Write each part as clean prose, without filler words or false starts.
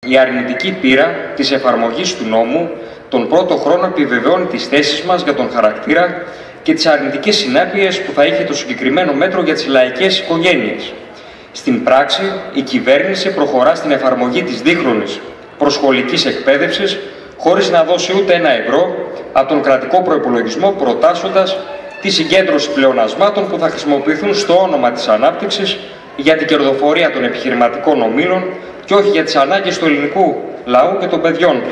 Η αρνητική πείρα της εφαρμογής του νόμου τον πρώτο χρόνο επιβεβαιώνει τις θέσεις μας για τον χαρακτήρα και τις αρνητικές συνέπειες που θα είχε το συγκεκριμένο μέτρο για τις λαϊκές οικογένειες. Στην πράξη, η κυβέρνηση προχωρά στην εφαρμογή της δίχρονης προσχολικής εκπαίδευσης χωρίς να δώσει ούτε ένα ευρώ από τον κρατικό προϋπολογισμό, προτάσσοντας τη συγκέντρωση πλεονασμάτων που θα χρησιμοποιηθούν στο όνομα της ανάπτυξης για την κερδοφορία των επιχειρηματικών ομίλων και όχι για τις ανάγκες του ελληνικού λαού και των παιδιών του.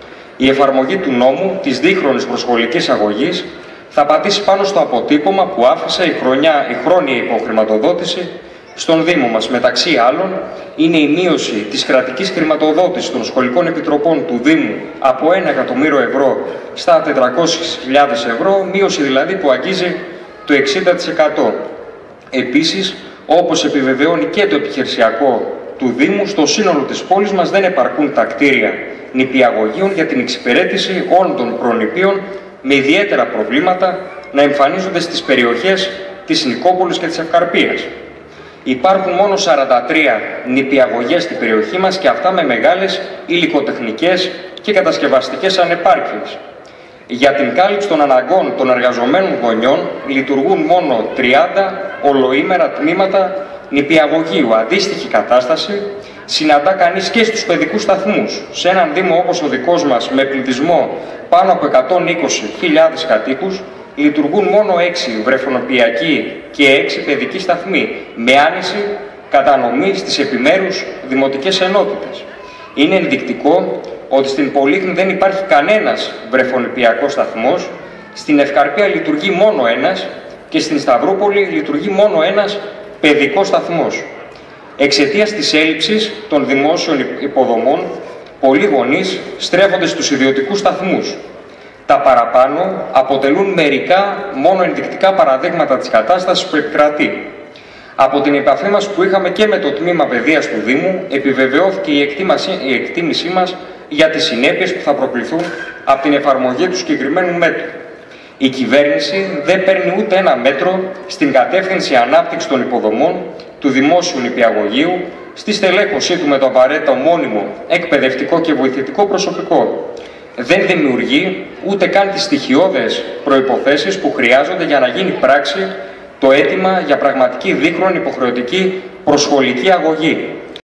Η εφαρμογή του νόμου της δίχρονης προσχολικής αγωγής θα πατήσει πάνω στο αποτύπωμα που άφησε η χρόνια υποχρηματοδότηση στον Δήμο μας. Μεταξύ άλλων, είναι η μείωση της κρατικής χρηματοδότησης των σχολικών επιτροπών του Δήμου από 1 εκατομμύριο ευρώ στα 400.000 ευρώ, μείωση δηλαδή που αγγίζει το 60%. Επίσης, όπως επιβεβαιώνει και το επιχειρησιακό του Δήμου, στο σύνολο της πόλης μας δεν επαρκούν τα κτίρια νηπιαγωγείων για την εξυπηρέτηση όλων των προνηπίων, με ιδιαίτερα προβλήματα να εμφανίζονται στις περιοχές της Νικόπολης και της Ευκαρπίας. Υπάρχουν μόνο 43 νηπιαγωγές στην περιοχή μας και αυτά με μεγάλες υλικοτεχνικές και κατασκευαστικές ανεπάρκειες. Για την κάλυψη των αναγκών των εργαζομένων γονιών λειτουργούν μόνο 30 ολοήμερα τμήματα νηπιαγωγείου. Αντίστοιχη κατάσταση συναντά κανείς και στους παιδικούς σταθμούς. Σε έναν Δήμο όπως ο δικός μας, με πληθυσμό πάνω από 120.000 κατοίκους, λειτουργούν μόνο 6 βρεφονιπιακοί και 6 παιδικοί σταθμοί, με άνηση κατανομή στις επιμέρους δημοτικές ενότητες. Είναι ενδεικτικό ότι στην Πολύχνη δεν υπάρχει κανένας βρεφονιπιακός σταθμός, στην Ευκαρπία λειτουργεί μόνο ένας και στην Σταυρούπολη λειτουργεί μόνο ένας παιδικός σταθμός. Εξαιτίας της έλλειψης των δημόσιων υποδομών, πολλοί γονείς στρέφονται στους ιδιωτικούς σταθμούς. Τα παραπάνω αποτελούν μερικά μόνο ενδεικτικά παραδείγματα της κατάστασης που επικρατεί. Από την επαφή μας που είχαμε και με το Τμήμα Παιδείας του Δήμου, επιβεβαιώθηκε η εκτίμησή μας για τις συνέπειες που θα προκληθούν από την εφαρμογή του συγκεκριμένου μέτρου. Η κυβέρνηση δεν παίρνει ούτε ένα μέτρο στην κατεύθυνση ανάπτυξης των υποδομών του δημόσιου νηπιαγωγείου, στη στελέχωσή του με το απαραίτητο μόνιμο εκπαιδευτικό και βοηθητικό προσωπικό. Δεν δημιουργεί ούτε καν τις στοιχειώδες προϋποθέσεις που χρειάζονται για να γίνει πράξη το αίτημα για πραγματική δίχρονη υποχρεωτική προσχολική αγωγή.